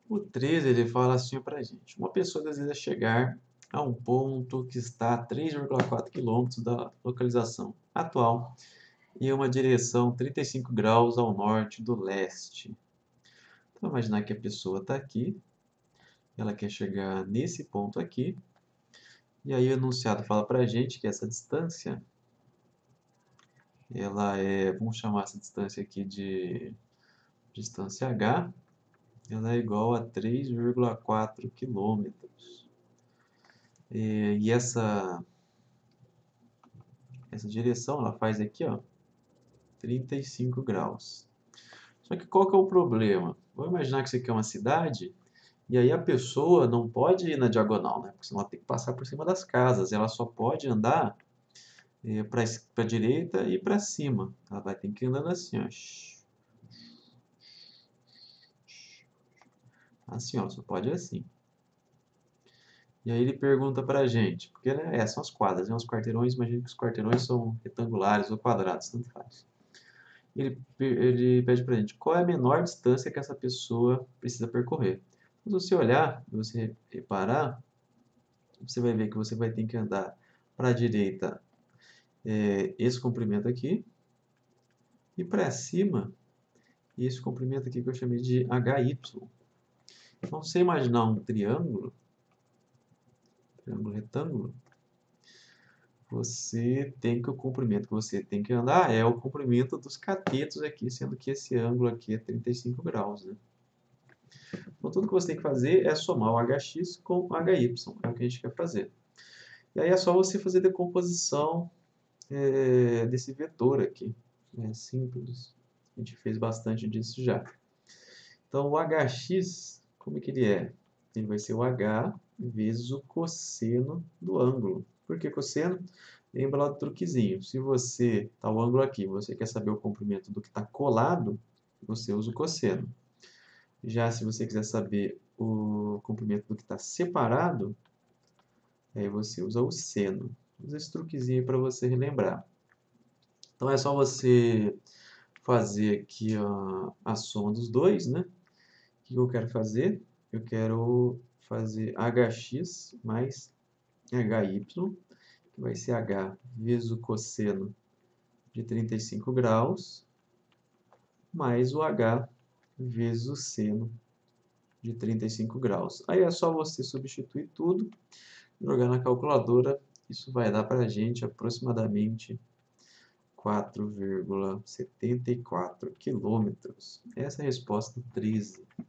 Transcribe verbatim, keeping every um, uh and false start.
O treze ele fala assim para a gente: uma pessoa deseja chegar a um ponto que está a três vírgula quatro quilômetros da localização atual e em uma direção trinta e cinco graus ao norte do leste. Então, imaginar que a pessoa está aqui, ela quer chegar nesse ponto aqui, e aí o enunciado fala para a gente que essa distância, ela é, vamos chamar essa distância aqui de distância H, ela é igual a três vírgula quatro quilômetros. E, e essa, essa direção, ela faz aqui, ó, trinta e cinco graus. Só que qual que é o problema? Vamos imaginar que isso aqui é uma cidade, e aí a pessoa não pode ir na diagonal, né? Porque senão ela tem que passar por cima das casas. Ela só pode andar é, para a direita e para cima. Ela vai ter que ir andando assim, ó. Assim, ó, só pode ir assim. E aí ele pergunta pra gente, porque né, é, são as quadras, né? Os quarteirões, imagina que os quarteirões são retangulares ou quadrados, tanto faz. Ele, ele pede pra gente qual é a menor distância que essa pessoa precisa percorrer. Se você olhar, se você reparar, você vai ver que você vai ter que andar para a direita é, esse comprimento aqui, e para cima esse comprimento aqui que eu chamei de H Y. Então, se você imaginar um triângulo, triângulo retângulo, você tem que o comprimento que você tem que andar é o comprimento dos catetos aqui, sendo que esse ângulo aqui é trinta e cinco graus, né? Então, tudo que você tem que fazer é somar o H X com o H Y, é o que a gente quer fazer. E aí é só você fazer decomposição é, desse vetor aqui. É simples, a gente fez bastante disso já. Então, o H X, como é que ele é? Ele vai ser o H vezes o cosseno do ângulo. Por que cosseno? Lembra lá do truquezinho. Se você está o ângulo aqui, você quer saber o comprimento do que está colado, você usa o cosseno. Já se você quiser saber o comprimento do que está separado, aí você usa o seno. Usa esse truquezinho para você relembrar. Então é só você fazer aqui a, a soma dos dois, né? O que eu quero fazer? Eu quero fazer H X mais H Y, que vai ser H vezes o cosseno de trinta e cinco graus, mais o H vezes o seno de trinta e cinco graus. Aí é só você substituir tudo, jogar na calculadora, isso vai dar para a gente aproximadamente quatro vírgula setenta e quatro quilômetros. Essa é a resposta treze.